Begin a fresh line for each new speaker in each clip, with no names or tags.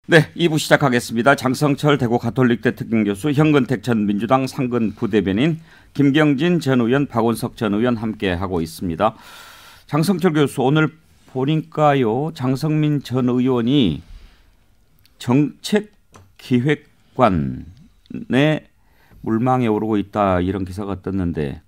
네, 2부 시작하겠습니다. 장성철 대구 가톨릭대 특임교수, 현근택 전 민주당 상근 부대변인, 김경진 전 의원, 박원석 전 의원 함께하고 있습니다. 장성철 교수, 오늘 보니까요, 장성민 전 의원이 정책기획관의 물망에 오르고 있다 이런 기사가 떴는데,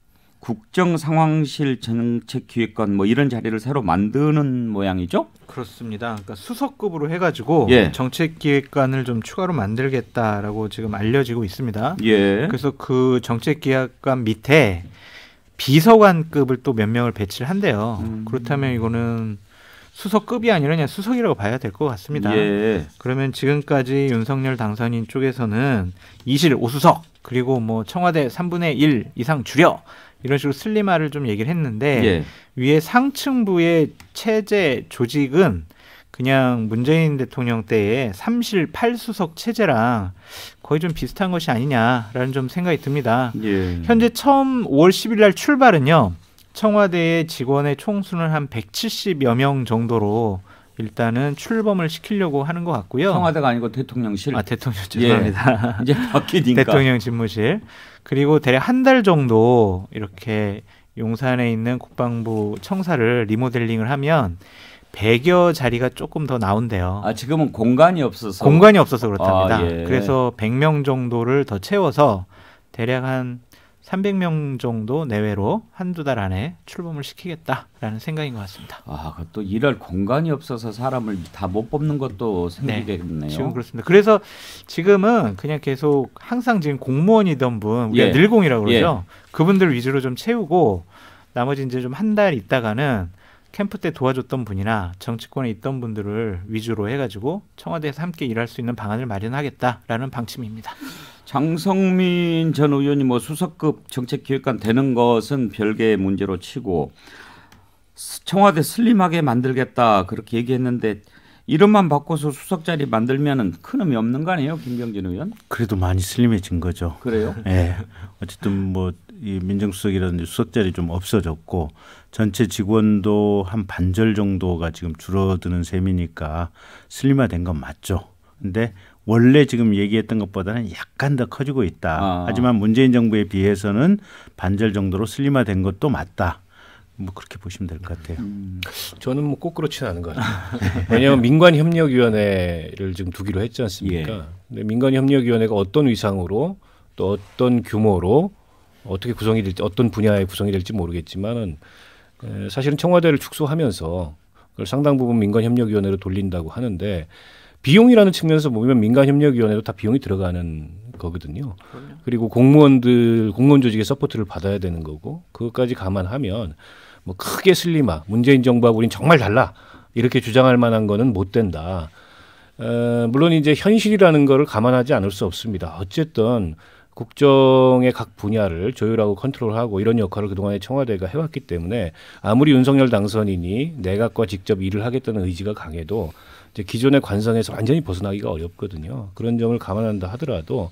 국정상황실 정책기획관 뭐 이런 자리를 새로 만드는 모양이죠?
그렇습니다. 그러니까 수석급으로 해가지고 정책기획관을 좀 추가로 만들겠다라고 지금 알려지고 있습니다. 그래서 그 정책기획관 밑에 비서관급을 또 몇 명을 배치를 한대요. 그렇다면 이거는 수석급이 아니라 그냥 수석이라고 봐야 될 것 같습니다. 그러면 지금까지 윤석열 당선인 쪽에서는 2실 5수석 그리고 뭐 청와대 3분의 1 이상 줄여 이런 식으로 슬림화를 좀 얘기를 했는데 위에 상층부의 체제 조직은 그냥 문재인 대통령 때의 3실 8수석 체제랑 거의 좀 비슷한 것이 아니냐라는 좀 생각이 듭니다. 현재 처음 5월 10일 날 출발은요. 청와대의 직원의 총수는 한 170여 명 정도로 일단은 출범을 시키려고 하는 것 같고요.
청와대가 아니고 대통령실.
대통령 죄송합니다.
이제 바뀌니까.
대통령 집무실. 그리고 대략 한 달 정도 이렇게 용산에 있는 국방부 청사를 리모델링을 하면 100여 자리가 조금 더 나온대요.
지금은 공간이 없어서.
공간이 없어서 그렇답니다. 그래서 100명 정도를 더 채워서 대략 한 300명 정도 내외로 한두 달 안에 출범을 시키겠다라는 생각인 것 같습니다.
또 일할 공간이 없어서 사람을 다 못 뽑는 것도 생기겠네요.
지금 그렇습니다. 그래서 지금은 그냥 계속 항상 지금 공무원이던 분, 우리가 늘공이라고 그러죠. 그분들 위주로 좀 채우고 나머지 이제 좀 한 달 있다가는 캠프 때 도와줬던 분이나 정치권에 있던 분들을 위주로 해가지고 청와대에서 함께 일할 수 있는 방안을 마련하겠다라는 방침입니다.
장성민 전 의원이 뭐 수석급 정책기획관 되는 것은 별개의 문제로 치고 청와대 슬림하게 만들겠다 그렇게 얘기했는데 이름만 바꿔서 수석 자리 만들면은 큰 의미 없는 거 아니에요, 김경진 의원?
그래도 많이 슬림해진 거죠.
그래요?
네. 어쨌든 뭐 이 민정수석이라든지 수석 자리 좀 없어졌고 전체 직원도 한 반절 정도가 지금 줄어드는 셈이니까 슬림화된 건 맞죠. 근데 원래 지금 얘기했던 것보다는 약간 더 커지고 있다. 하지만 문재인 정부에 비해서는 반절 정도로 슬림화된 것도 맞다. 뭐 그렇게 보시면 될 것 같아요.
저는 뭐 꼭 그렇지는 않은 것 같아요. 왜냐하면 민관협력위원회를 지금 두기로 했지 않습니까? 근데 민관협력위원회가 어떤 위상으로 또 어떤 규모로 어떻게 구성이 될지 어떤 분야에 구성이 될지 모르겠지만은 사실은 청와대를 축소하면서 그걸 상당 부분 민관협력위원회로 돌린다고 하는데 비용이라는 측면에서 보면 민간협력위원회도 다 비용이 들어가는 거거든요. 그리고 공무원 조직의 서포트를 받아야 되는 거고 그것까지 감안하면 뭐 크게 슬림화, 문재인 정부하고 우린 정말 달라 이렇게 주장할 만한 거는 못 된다. 물론 이제 현실이라는 거를 감안하지 않을 수 없습니다. 어쨌든 국정의 각 분야를 조율하고 컨트롤하고 이런 역할을 그동안에 청와대가 해왔기 때문에 아무리 윤석열 당선인이 내각과 직접 일을 하겠다는 의지가 강해도 이제 기존의 관성에서 완전히 벗어나기가 어렵거든요. 그런 점을 감안한다 하더라도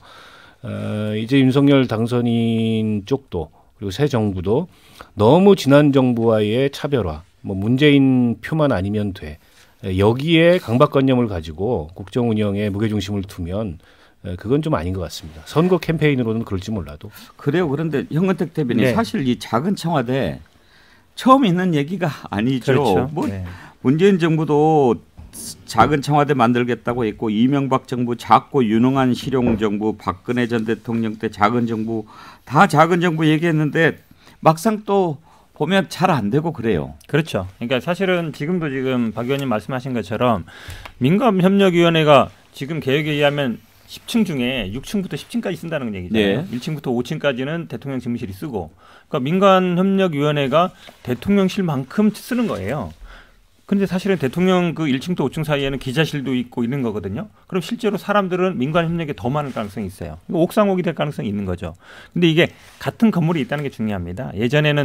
이제 윤석열 당선인 쪽도 그리고 새 정부도 너무 지난 정부와의 차별화, 뭐 문재인 표만 아니면 돼. 여기에 강박관념을 가지고 국정 운영에 무게중심을 두면 그건 좀 아닌 것 같습니다. 선거 캠페인으로는 그럴지 몰라도.
그래요. 그런데 현근택 대변인 사실 이 작은 청와대 처음 있는 얘기가 아니죠.
그렇죠.
문재인 정부도 작은 청와대 만들겠다고 했고 이명박 정부 작고 유능한 실용 정부, 박근혜 전 대통령 때 작은 정부 다 작은 정부 얘기했는데 막상 또 보면 잘 안 되고 그래요.
그렇죠. 그러니까 사실은 지금 박 의원님 말씀하신 것처럼 민감협력위원회가 지금 계획에 의하면 10층 중에 6층부터 10층까지 쓴다는 얘기잖아요. 1층부터 5층까지는 대통령 집무실이 쓰고 그러니까 민간협력위원회가 대통령실만큼 쓰는 거예요. 그런데 사실은 대통령 그 1층부터 5층 사이에는 기자실도 있고 있는 거거든요. 그럼 실제로 사람들은 민간협력에 더 많을 가능성이 있어요. 옥상옥이 될 가능성이 있는 거죠. 근데 이게 같은 건물이 있다는 게 중요합니다. 예전에는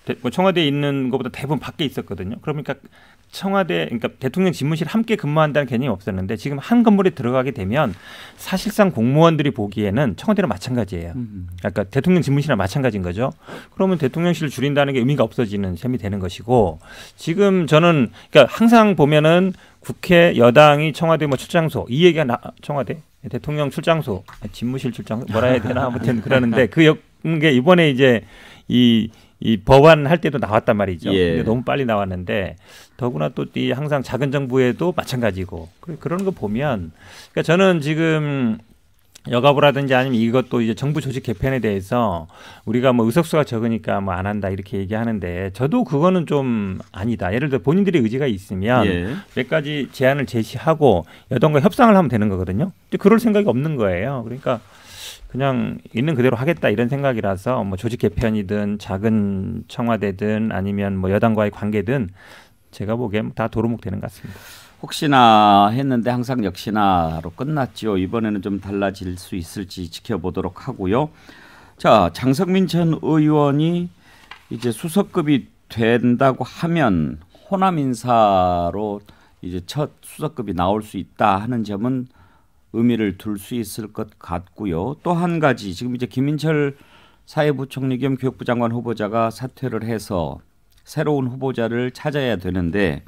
청와대에 있는 것보다 대부분 밖에 있었거든요. 그러니까 그러니까 대통령 집무실 함께 근무한다는 개념이 없었는데 지금 한 건물에 들어가게 되면 사실상 공무원들이 보기에는 청와대랑 마찬가지예요. 그러니까 대통령 집무실이랑 마찬가지인 거죠. 그러면 대통령실을 줄인다는 게 의미가 없어지는 셈이 되는 것이고 지금 저는 그러니까 항상 보면은 국회 여당이 청와대 뭐 출장소 이 얘기가 청와대 대통령 출장소 집무실 출장소 뭐라 해야 되나 아무튼 그러는데 게 이번에 이제 이 법안 할 때도 나왔단 말이죠. 근데 너무 빨리 나왔는데 더구나 또 이 항상 작은 정부에도 마찬가지고 그런 거 보면 그러니까 저는 지금 여가부라든지 아니면 이것도 이제 정부 조직 개편에 대해서 우리가 뭐 의석수가 적으니까 뭐 안 한다 이렇게 얘기하는데 저도 그거는 좀 아니다. 예를 들어 본인들의 의지가 있으면 몇 가지 제안을 제시하고 여당과 협상을 하면 되는 거거든요. 근데 그럴 생각이 없는 거예요. 그러니까 그냥 있는 그대로 하겠다 이런 생각이라서 뭐 조직 개편이든 작은 청와대든 아니면 뭐 여당과의 관계든 제가 보기엔 다 도루묵 되는 것 같습니다.
혹시나 했는데 항상 역시나로 끝났죠. 이번에는 좀 달라질 수 있을지 지켜보도록 하고요. 자, 장성민 전 의원이 이제 수석급이 된다고 하면 호남 인사로 이제 첫 수석급이 나올 수 있다 하는 점은 의미를 둘 수 있을 것 같고요. 또 한 가지 지금 이제 김인철 사회부총리 겸 교육부 장관 후보자가 사퇴를 해서 새로운 후보자를 찾아야 되는데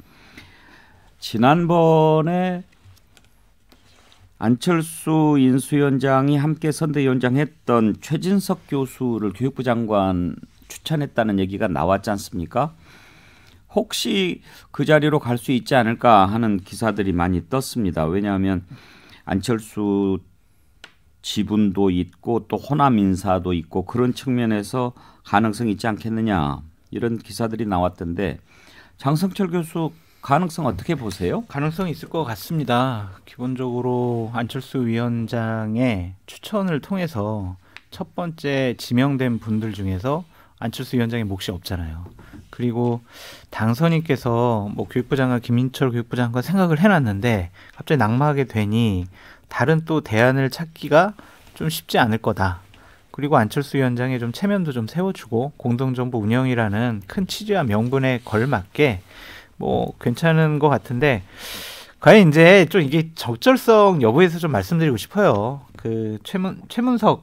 지난번에 안철수 인수위원장이 함께 선대위원장했던 최진석 교수를 교육부 장관 추천했다는 얘기가 나왔지 않습니까? 혹시 그 자리로 갈 수 있지 않을까 하는 기사들이 많이 떴습니다. 왜냐하면 안철수 지분도 있고 또 호남 인사도 있고 그런 측면에서 가능성이 있지 않겠느냐 이런 기사들이 나왔던데 장성철 교수 가능성 어떻게 보세요?
가능성이 있을 것 같습니다. 기본적으로 안철수 위원장의 추천을 통해서 첫 번째 지명된 분들 중에서 안철수 위원장의 몫이 없잖아요. 그리고 당선인께서 뭐 교육부 장관 김인철 교육부 장관 생각을 해놨는데 갑자기 낙마하게 되니 다른 또 대안을 찾기가 좀 쉽지 않을 거다. 그리고 안철수 위원장의 좀 체면도 좀 세워주고 공동정부 운영이라는 큰 취지와 명분에 걸맞게 뭐 괜찮은 것 같은데 과연 이제 좀 이게 적절성 여부에서 좀 말씀드리고 싶어요. 그 최진석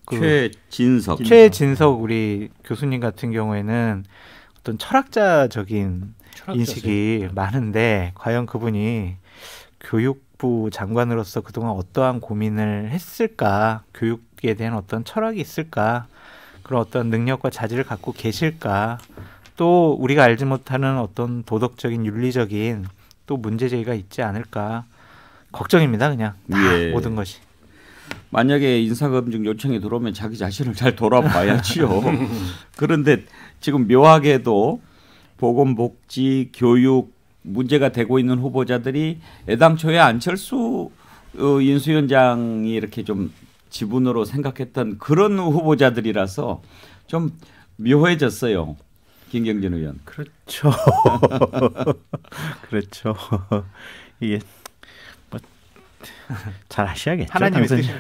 우리 교수님 같은 경우에는 어떤 철학자적인 인식이 많은데 과연 그분이 교육부 장관으로서 그동안 어떠한 고민을 했을까, 교육에 대한 어떤 철학이 있을까, 그런 어떤 능력과 자질을 갖고 계실까, 또 우리가 알지 못하는 어떤 도덕적인 윤리적인 또 문제제기가 있지 않을까 걱정입니다. 그냥 다 모든 것이.
만약에 인사검증 요청이 들어오면 자기 자신을 잘 돌아봐야지요. 그런데 지금 묘하게도 보건복지, 교육 문제가 되고 있는 후보자들이 애당초에 안철수 인수위원장이 이렇게 좀 지분으로 생각했던 그런 후보자들이라서 좀 묘해졌어요. 김경진 의원.
그렇죠. 그렇죠. 이게 뭐 잘 하셔야겠죠.
하나님 뜻이죠.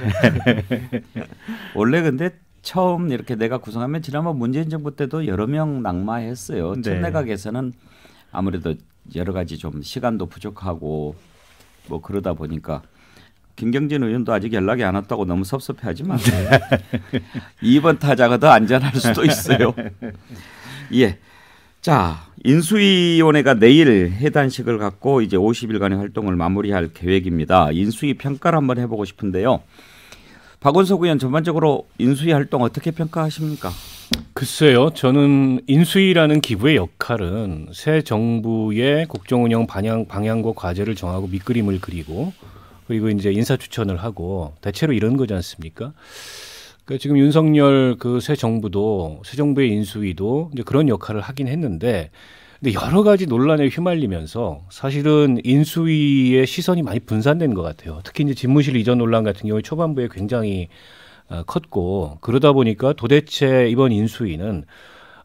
원래 근데 처음 이렇게 내가 구성하면 지난번 문재인 정부 때도 여러 명 낙마했어요. 첫 내각에서는 아무래도 여러 가지 좀 시간도 부족하고 뭐 그러다 보니까 김경진 의원도 아직 연락이 안 왔다고 너무 섭섭해하지 마세요. 2번 타자가 더 안전할 수도 있어요. 예. 자, 인수위원회가 내일 해단식을 갖고 이제 50일간의 활동을 마무리할 계획입니다. 인수위 평가를 한번 해보고 싶은데요. 박원석 의원 전반적으로 인수위 활동 어떻게 평가하십니까?
글쎄요. 저는 인수위라는 기구의 역할은 새 정부의 국정운영 방향과 과제를 정하고 밑그림을 그리고 그리고 이제 인사 추천을 하고 대체로 이런 거지 않습니까? 그러니까 지금 윤석열 그 새 정부도 새 정부의 인수위도 이제 그런 역할을 하긴 했는데 근데 여러 가지 논란에 휘말리면서 사실은 인수위의 시선이 많이 분산된 것 같아요. 특히 이제 집무실 이전 논란 같은 경우에 초반부에 굉장히 컸고 그러다 보니까 도대체 이번 인수위는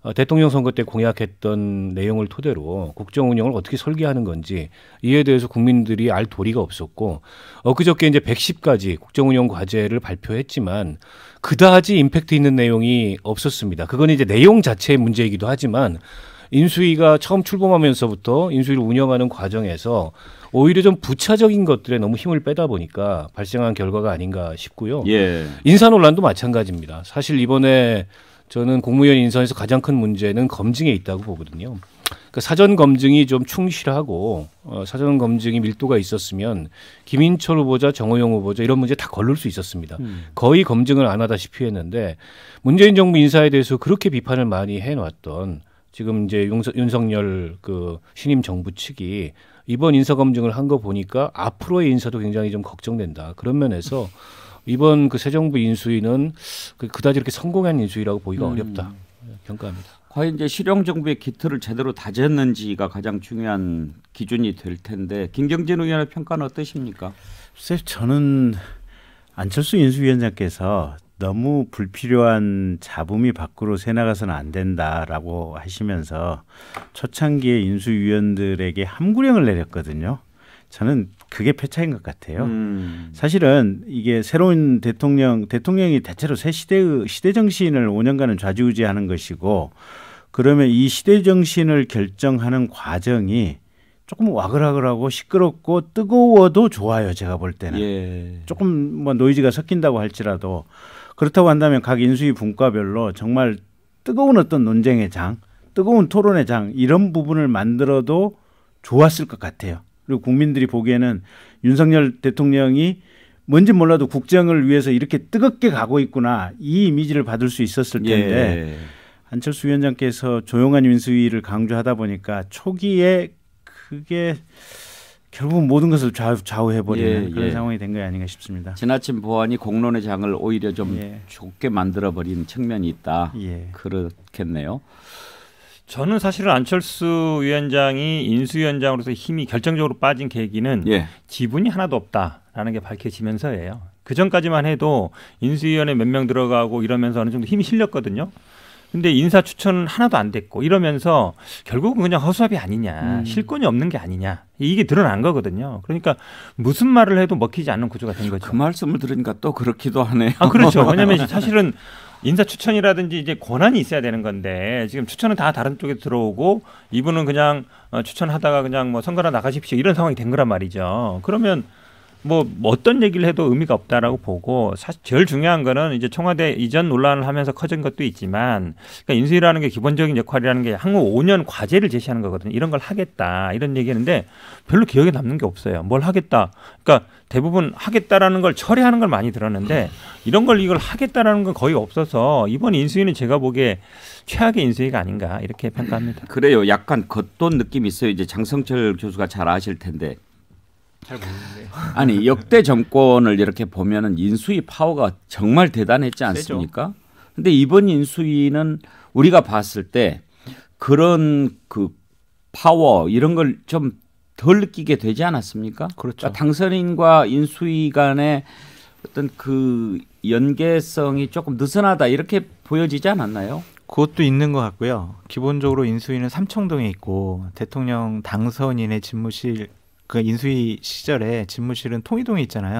대통령 선거 때 공약했던 내용을 토대로 국정 운영을 어떻게 설계하는 건지 이에 대해서 국민들이 알 도리가 없었고 그저께 이제 110가지 국정 운영 과제를 발표했지만 그다지 임팩트 있는 내용이 없었습니다. 그건 이제 내용 자체의 문제이기도 하지만 인수위가 처음 출범하면서부터 인수위를 운영하는 과정에서 오히려 좀 부차적인 것들에 너무 힘을 빼다 보니까 발생한 결과가 아닌가 싶고요.
예.
인사 논란도 마찬가지입니다. 사실 이번에 저는 국무위원 인선에서 가장 큰 문제는 검증에 있다고 보거든요. 그러니까 사전 검증이 좀 충실하고 사전 검증이 밀도가 있었으면 김인철 후보자, 정호영 후보자 이런 문제 다 걸릴 수 있었습니다. 거의 검증을 안 하다시피 했는데 문재인 정부 인사에 대해서 그렇게 비판을 많이 해놨던 지금 이제 윤석열 그 신임 정부 측이 이번 인사 검증을 한 거 보니까 앞으로의 인사도 굉장히 좀 걱정된다. 그런 면에서 이번 그 새 정부 인수위는 그다지 이렇게 성공한 인수위라고 보기가 어렵다. 평가합니다.
과연 이제 실용 정부의 기틀을 제대로 다졌는지가 가장 중요한 기준이 될 텐데 김경진 의원의 평가는 어떠십니까?
글쎄 저는 안철수 인수위원장께서 너무 불필요한 잡음이 밖으로 새나가서는 안 된다라고 하시면서 초창기에 인수위원들에게 함구령을 내렸거든요. 저는 그게 패착인 것 같아요. 사실은 이게 새로운 대통령이 대체로 새 시대 정신을 5년간은 좌지우지하는 것이고 그러면 이 시대 정신을 결정하는 과정이 조금 와글와글하고 시끄럽고 뜨거워도 좋아요. 제가 볼 때는.
예.
조금 뭐 노이즈가 섞인다고 할지라도 그렇다고 한다면 각 인수위 분과별로 정말 뜨거운 어떤 논쟁의 장, 뜨거운 토론의 장 이런 부분을 만들어도 좋았을 것 같아요. 그리고 국민들이 보기에는 윤석열 대통령이 뭔지 몰라도 국정을 위해서 이렇게 뜨겁게 가고 있구나 이 이미지를 받을 수 있었을 텐데
예.
안철수 위원장께서 조용한 인수위를 강조하다 보니까 초기에 그게 결국은 모든 것을 좌우해버리는 그런 상황이 된 게 아닌가 싶습니다.
지나친 보완이 공론의 장을 오히려 좀 좁게 만들어버린 측면이 있다. 그렇겠네요.
저는 사실은 안철수 위원장이 인수위원장으로서 힘이 결정적으로 빠진 계기는 지분이 하나도 없다라는 게 밝혀지면서예요. 그 전까지만 해도 인수위원회 몇 명 들어가고 이러면서 어느 정도 힘이 실렸거든요. 근데 인사 추천은 하나도 안 됐고 이러면서 결국은 그냥 허수아비 아니냐, 실권이 없는 게 아니냐 이게 드러난 거거든요. 그러니까 무슨 말을 해도 먹히지 않는 구조가 된 거죠.
그 말씀을 들으니까 또 그렇기도 하네요.
그렇죠. 왜냐하면 사실은 인사 추천이라든지 이제 권한이 있어야 되는 건데 지금 추천은 다 다른 쪽에 들어오고 이분은 그냥 추천하다가 그냥 뭐 선거나 나가십시오 이런 상황이 된 거란 말이죠. 그러면 뭐 어떤 얘기를 해도 의미가 없다라고 보고 사실 제일 중요한 거는 이제 청와대 이전 논란을 하면서 커진 것도 있지만 그러니까 인수위라는 게 기본적인 역할이라는 게 향후 5년 과제를 제시하는 거거든요. 이런 걸 하겠다 이런 얘기했는데 별로 기억에 남는 게 없어요. 뭘 하겠다. 그러니까 대부분 하겠다라는 걸 철회하는 걸 많이 들었는데 이걸 하겠다라는 건 거의 없어서 이번 인수위는 제가 보기에 최악의 인수위가 아닌가 이렇게 평가합니다.
그래요. 약간 겉돈 느낌이 있어요. 이제 장성철 교수가 잘 아실 텐데.
잘 모르겠네요.
아니 역대 정권을 이렇게 보면은 인수위 파워가 정말 대단했지 않습니까? 근데 이번 인수위는 우리가 봤을 때 그런 그 파워 이런 걸 좀 덜 느끼게 되지 않았습니까?
그렇죠.
그러니까 당선인과 인수위 간의 어떤 그 연계성이 조금 느슨하다 이렇게 보여지지 않았나요?
그것도 있는 것 같고요. 기본적으로 인수위는 삼청동에 있고 대통령 당선인의 집무실 그 인수위 시절에 집무실은 통이동에 있잖아요.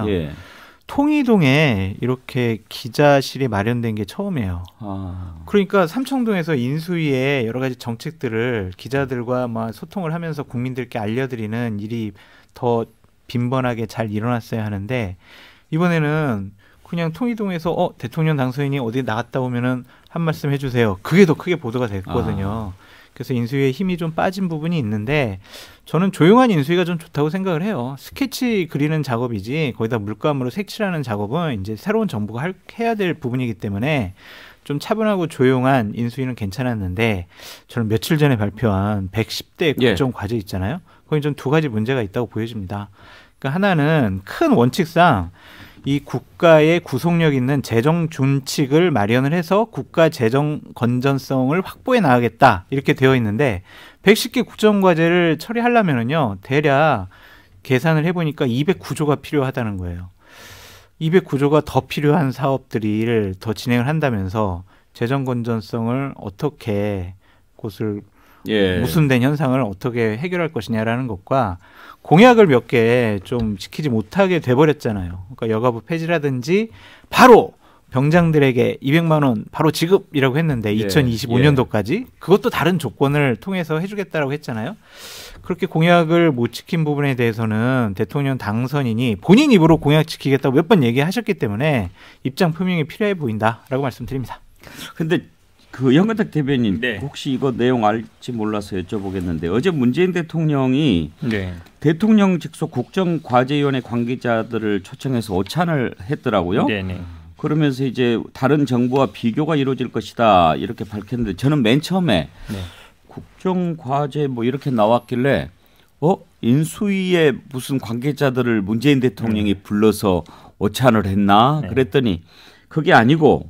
통이동에 이렇게 기자실이 마련된 게 처음이에요. 그러니까 삼청동에서 인수위의 여러 가지 정책들을 기자들과 막 소통을 하면서 국민들께 알려드리는 일이 더 빈번하게 잘 일어났어야 하는데 이번에는 그냥 통이동에서 대통령 당선인이 어디 나갔다 오면은 한 말씀 해주세요. 그게 더 크게 보도가 됐거든요. 그래서 인수위에 힘이 좀 빠진 부분이 있는데 저는 조용한 인수위가 좀 좋다고 생각을 해요. 스케치 그리는 작업이지 거기다 물감으로 색칠하는 작업은 이제 새로운 정부가 해야 될 부분이기 때문에 좀 차분하고 조용한 인수위는 괜찮았는데 저는 며칠 전에 발표한 110대 국정 과제 있잖아요. 거기 좀 두 가지 문제가 있다고 보여집니다. 그러니까 하나는 큰 원칙상 이 국가의 구속력 있는 재정 준칙을 마련을 해서 국가 재정 건전성을 확보해 나가겠다 이렇게 되어 있는데 110개 국정과제를 처리하려면은요 대략 계산을 해보니까 209조가 필요하다는 거예요. 209조가 더 필요한 사업들을 더 진행을 한다면서 재정 건전성을 어떻게 그것을 무슨된 현상을 어떻게 해결할 것이냐라는 것과 공약을 몇 개 좀 지키지 못하게 돼버렸잖아요. 그러니까 여가부 폐지라든지 바로 병장들에게 200만 원 바로 지급이라고 했는데 2025년도까지 그것도 다른 조건을 통해서 해주겠다라고 했잖아요. 그렇게 공약을 못 지킨 부분에 대해서는 대통령 당선인이 본인 입으로 공약 지키겠다고 몇 번 얘기하셨기 때문에 입장 표명이 필요해 보인다라고 말씀드립니다.
근데 그 현근택 대변인 혹시 이거 내용 알지 몰라서 여쭤보겠는데 어제 문재인 대통령이 대통령 직속 국정과제위원회 관계자들을 초청해서 오찬을 했더라고요. 그러면서 이제 다른 정부와 비교가 이루어질 것이다 이렇게 밝혔는데 저는 맨 처음에 국정과제 뭐 이렇게 나왔길래 인수위에 무슨 관계자들을 문재인 대통령이 불러서 오찬을 했나 그랬더니 그게 아니고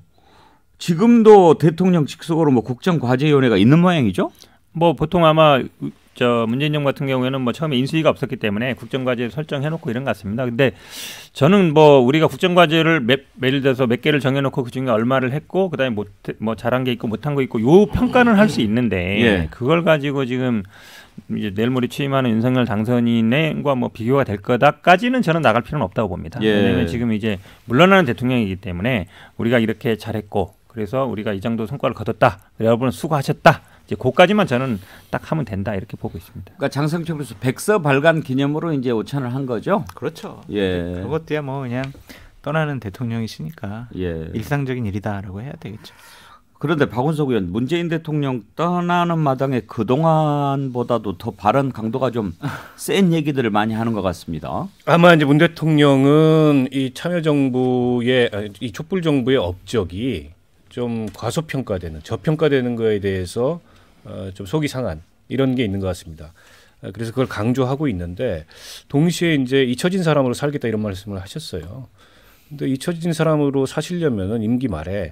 지금도 대통령 직속으로 뭐 국정과제위원회가 있는 모양이죠?
뭐 보통 아마 문재인 정부 같은 경우에는 뭐 처음에 인수위가 없었기 때문에 국정과제 설정해놓고 이런 것 같습니다. 근데 저는 뭐 우리가 국정과제를 예를 들어서 몇 개를 정해놓고 그 중에 얼마를 했고 그다음에 뭐 잘한 게 있고 못한 거 있고 요 평가는 할 수 있는데 그걸 가지고 지금 이제 내일 모레 취임하는 윤석열 당선인과 뭐 비교가 될 거다까지는 저는 나갈 필요는 없다고 봅니다. 왜냐하면 지금 이제 물러나는 대통령이기 때문에 우리가 이렇게 잘했고 그래서 우리가 이 정도 성과를 거뒀다. 여러분 수고하셨다. 이제 그까지만 저는 딱 하면 된다 이렇게 보고 있습니다.
그러니까 장성철 교수 백서 발간 기념으로 이제 오찬을 한 거죠.
그렇죠. 그것도야 뭐 그냥 떠나는 대통령이시니까 일상적인 일이다라고 해야 되겠죠.
그런데 박원석 의원, 문재인 대통령 떠나는 마당에 그동안보다도 더 발언 강도가 좀 센 얘기들을 많이 하는 것 같습니다.
아마 이제 문 대통령은 이 참여정부의 이 촛불정부의 업적이 좀 과소평가되는, 저평가되는 거에 대해서 좀 속이 상한 이런 게 있는 것 같습니다. 그래서 그걸 강조하고 있는데 동시에 이제 잊혀진 사람으로 살겠다 이런 말씀을 하셨어요. 근데 잊혀진 사람으로 사시려면은 임기 말에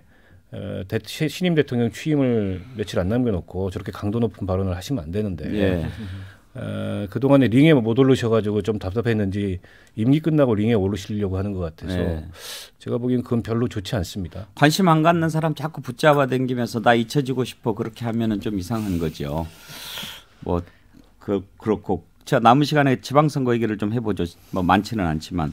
신임 대통령 취임을 며칠 안 남겨놓고 저렇게 강도 높은 발언을 하시면 안 되는데 그동안에 링에 못 오르셔가지고 좀 답답했는지 임기 끝나고 링에 오르시려고 하는 것 같아서 제가 보기엔 그건 별로 좋지 않습니다.
관심 안 갖는 사람 자꾸 붙잡아 당기면서 나 잊혀지고 싶어 그렇게 하면은 좀 이상한 거죠. 뭐 그렇고 자 남은 시간에 지방선거 얘기를 좀 해보죠. 뭐 많지는 않지만.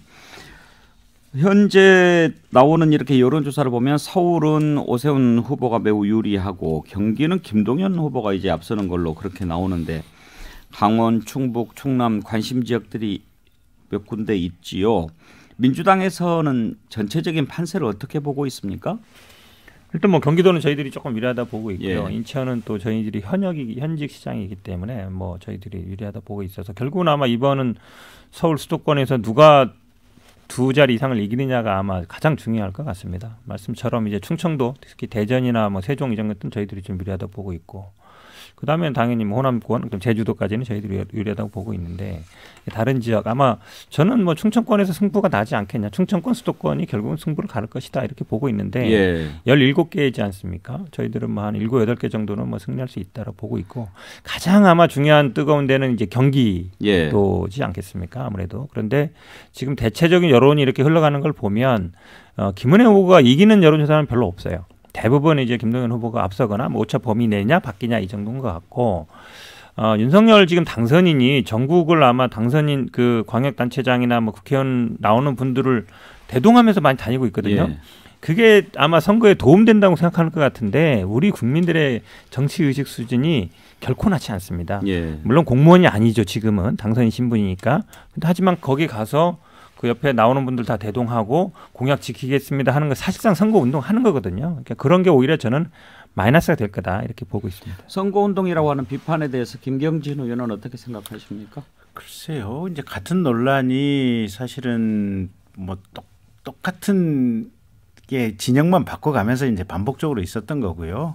현재 나오는 이렇게 여론조사를 보면 서울은 오세훈 후보가 매우 유리하고 경기는 김동연 후보가 이제 앞서는 걸로 그렇게 나오는데 강원, 충북, 충남 관심 지역들이 몇 군데 있지요. 민주당에서는 전체적인 판세를 어떻게 보고 있습니까?
일단 뭐 경기도는 저희들이 조금 유리하다 보고 있고요. 인천은 또 저희들이 현직 시장이기 때문에 뭐 저희들이 유리하다 보고 있어서 결국은 아마 이번은 서울 수도권에서 누가 두 자리 이상을 이기느냐가 아마 가장 중요할 것 같습니다. 말씀처럼 이제 충청도 특히 대전이나 뭐 세종 이런 것들은 저희들이 좀 유리하다 보고 있고 그다음에 당연히 뭐 호남권, 제주도까지는 저희들이 유리하다고 보고 있는데 다른 지역 아마 저는 뭐 충청권에서 승부가 나지 않겠냐. 충청권, 수도권이 결국은 승부를 가를 것이다 이렇게 보고 있는데 17개이지 않습니까? 저희들은 뭐 한 7, 8개 정도는 뭐 승리할 수 있다고 보고 있고 가장 아마 중요한 뜨거운 데는 이제 경기도지 않겠습니까? 아무래도. 그런데 지금 대체적인 여론이 이렇게 흘러가는 걸 보면 김은혜 후보가 이기는 여론조사는 별로 없어요. 대부분 이제 김동연 후보가 앞서거나 뭐 오차 범위 내냐 바뀌냐 이 정도인 것 같고 윤석열 지금 당선인이 전국을 아마 당선인 그 광역단체장이나 뭐 국회의원 나오는 분들을 대동하면서 많이 다니고 있거든요. 그게 아마 선거에 도움된다고 생각하는 것 같은데 우리 국민들의 정치의식 수준이 결코 낮지 않습니다. 물론 공무원이 아니죠. 지금은 당선인 신분이니까. 하지만 거기 가서 그 옆에 나오는 분들 다 대동하고 공약 지키겠습니다 하는 거 사실상 선거운동 하는 거거든요. 그러니까 그런 게 오히려 저는 마이너스가 될 거다 이렇게 보고 있습니다.
선거운동이라고 하는 비판에 대해서 김경진 의원은 어떻게 생각하십니까?
글쎄요. 이제 같은 논란이 사실은 뭐 똑같은 게 진영만 바꿔가면서 이제 반복적으로 있었던 거고요.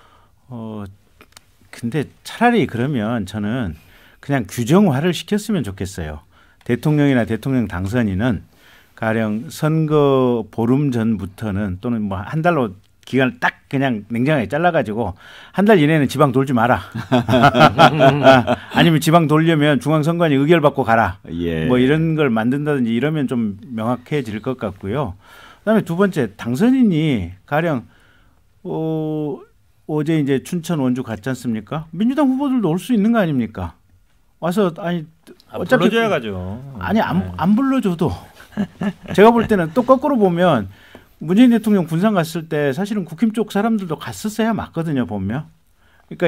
근데 차라리 그러면 저는 그냥 규정화를 시켰으면 좋겠어요. 대통령이나 대통령 당선인은 가령 선거 보름 전부터는 또는 뭐 한 달로 기간을 딱 그냥 냉정하게 잘라가지고 한 달 이내는 지방 돌지 마라. 아니면 지방 돌려면 중앙선관위 의결받고 가라. 뭐 이런 걸 만든다든지 이러면 좀 명확해질 것 같고요. 그다음에 두 번째 당선인이 가령 어제 이제 춘천 원주 갔지 않습니까? 민주당 후보들도 올 수 있는 거 아닙니까? 와서 아니
어차피 불러줘야 가죠.
아니 안 불러줘도 제가 볼 때는 또 거꾸로 보면 문재인 대통령 군산 갔을 때 사실은 국힘 쪽 사람들도 갔었어야 맞거든요, 보면. 그러니까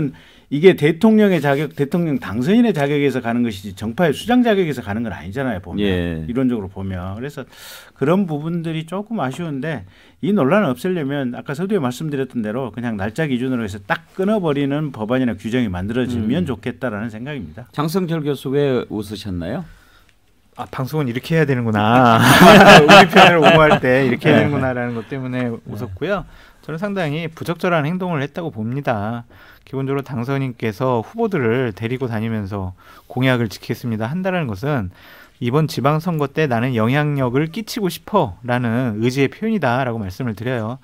이게 대통령의 자격, 대통령 당선인의 자격에서 가는 것이지 정파의 수장 자격에서 가는 건 아니잖아요, 보면. 예. 이론적으로 보면. 그래서 그런 부분들이 조금 아쉬운데 이 논란을 없애려면 아까 서두에 말씀드렸던 대로 그냥 날짜 기준으로 해서 딱 끊어버리는 법안이나 규정이 만들어지면 좋겠다라는 생각입니다.
장성철 교수 왜 웃으셨나요?
아, 방송은 이렇게 해야 되는구나. 우리 편을 옹호할 때 이렇게 해야 되는구나라는 것 때문에 웃었고요. 저는 상당히 부적절한 행동을 했다고 봅니다. 기본적으로 당선인께서 후보들을 데리고 다니면서 공약을 지키겠습니다 한다는 것은 이번 지방선거 때 나는 영향력을 끼치고 싶어라는 의지의 표현이다라고 말씀을 드려요.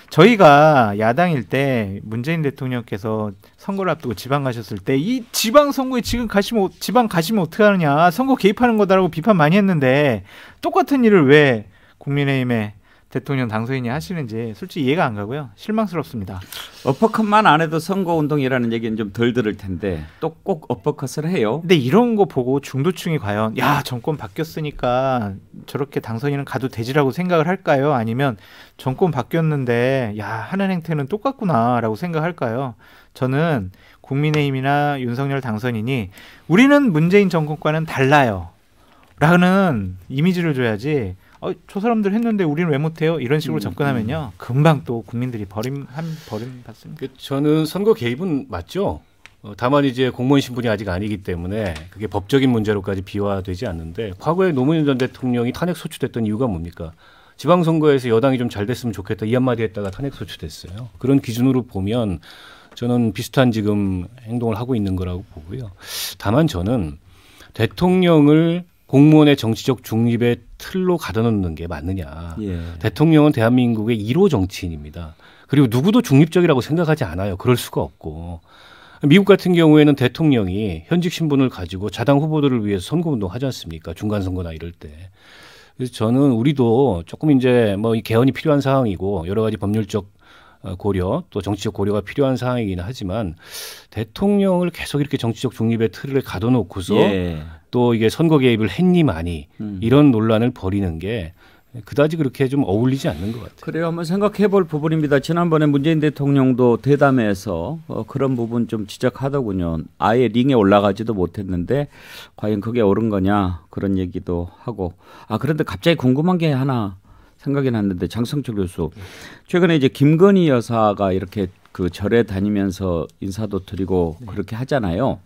저희가 야당일 때 문재인 대통령께서 선거를 앞두고 지방 가셨을 때 이 지방선거에 지방 가시면 어떻게 하느냐, 선거 개입하는 거다라고 비판 많이 했는데 똑같은 일을 왜 국민의힘에 대통령 당선인이 하시는지 솔직히 이해가 안 가고요. 실망스럽습니다.
어퍼컷만 안 해도 선거운동이라는 얘기는 좀 덜 들을 텐데 또 꼭 어퍼컷을 해요.
근데 이런 거 보고 중도층이 과연 야 정권 바뀌었으니까 저렇게 당선인은 가도 되지라고 생각을 할까요? 아니면 정권 바뀌었는데 야 하는 행태는 똑같구나라고 생각할까요? 저는 국민의힘이나 윤석열 당선인이 우리는 문재인 정권과는 달라요 라는 이미지를 줘야지 저 사람들 했는데 우리는 왜 못해요? 이런 식으로 접근하면요. 금방 또 국민들이 버림 받습니다.
저는 선거 개입은 맞죠. 다만 이제 공무원 신분이 아직 아니기 때문에 그게 법적인 문제로까지 비화되지 않는데 과거에 노무현 전 대통령이 탄핵 소추됐던 이유가 뭡니까? 지방선거에서 여당이 좀 잘 됐으면 좋겠다 이 한마디 했다가 탄핵 소추됐어요. 그런 기준으로 보면 저는 비슷한 지금 행동을 하고 있는 거라고 보고요. 다만 저는 대통령을 공무원의 정치적 중립의 틀로 가둬놓는 게 맞느냐. 예. 대통령은 대한민국의 1호 정치인입니다. 그리고 누구도 중립적이라고 생각하지 않아요. 그럴 수가 없고. 미국 같은 경우에는 대통령이 현직 신분을 가지고 자당 후보들을 위해서 선거운동 하지 않습니까? 중간선거나 이럴 때. 그래서 저는 우리도 조금 이제 뭐 개헌이 필요한 상황이고 여러 가지 법률적 고려 또 정치적 고려가 필요한 상황이긴 하지만 대통령을 계속 이렇게 정치적 중립의 틀을 가둬놓고서 또 이게 선거 개입을 했니 마니 이런 논란을 벌이는 게 그다지 그렇게 좀 어울리지 않는 것 같아요.
그래요. 한번 생각해 볼 부분입니다. 지난번에 문재인 대통령도 대담에서 그런 부분 좀 지적하더군요. 아예 링에 올라가지도 못했는데 과연 그게 옳은 거냐 그런 얘기도 하고. 그런데 갑자기 궁금한 게 하나 생각이 났는데 장성철 교수 최근에 이제 김건희 여사가 이렇게 그 절에 다니면서 인사도 드리고 그렇게 하잖아요.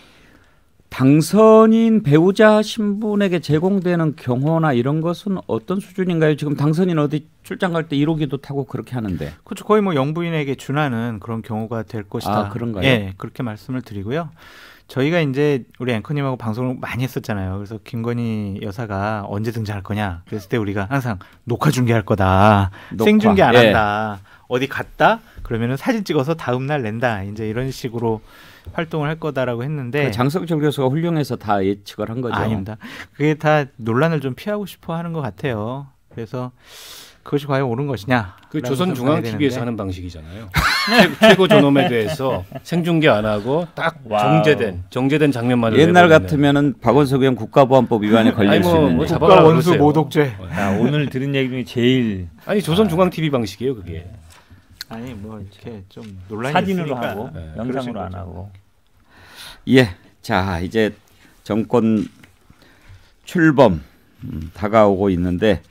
당선인 배우자 신분에게 제공되는 경호나 이런 것은 어떤 수준인가요? 지금 당선인 어디 출장 갈 때 1호기도 타고 그렇게 하는데.
그렇죠. 거의 뭐 영부인에게 준하는 그런 경우가 될 것이다.
그런가요?
예, 그렇게 말씀을 드리고요. 저희가 이제 우리 앵커님하고 방송을 많이 했었잖아요. 그래서 김건희 여사가 언제 등장할 거냐. 그랬을 때 우리가 항상 녹화 중계할 거다. 생중계 안 한다. 어디 갔다? 그러면은 사진 찍어서 다음 날 낸다. 이제 이런 식으로 활동을 할 거다라고 했는데
장성철 교수가 훌륭해서 다 예측을 한 거죠.
아닙니다. 그게 다 논란을 좀 피하고 싶어 하는 것 같아요. 그래서 그것이 과연 옳은 것이냐?
그 조선중앙TV에서 하는 방식이잖아요. 최고 존엄에 대해서 생중계 안 하고 딱 정제된 장면만
옛날 같으면은 박원석 의원 국가보안법 위반에 걸릴 수 있는
국가 원수 모독죄.
오늘 들은 얘기 중에 제일
조선중앙TV 방식이에요, 그게.
아니 뭐 이렇게 좀 논란이
사진으로
있으니까.
하고 영상으로 안 하고.
예, 자 이제 정권 출범 다가오고 있는데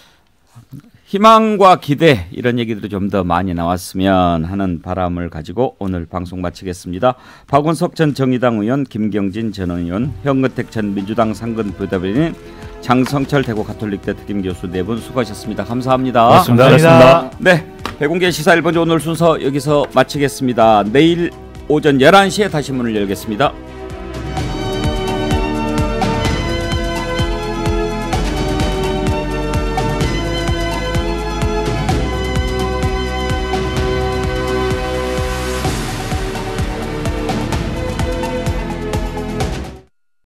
희망과 기대 이런 얘기들이 좀 더 많이 나왔으면 하는 바람을 가지고 오늘 방송 마치겠습니다. 박원석 전 정의당 의원, 김경진 전 의원, 현근택 전 민주당 상근 부대변인, 장성철 대구 가톨릭대 특임교수 네 분 수고하셨습니다. 감사합니다.
고맙습니다.
네, 백운계 시사 1번지 오늘 순서 여기서 마치겠습니다. 내일 오전 11시에 다시 문을 열겠습니다.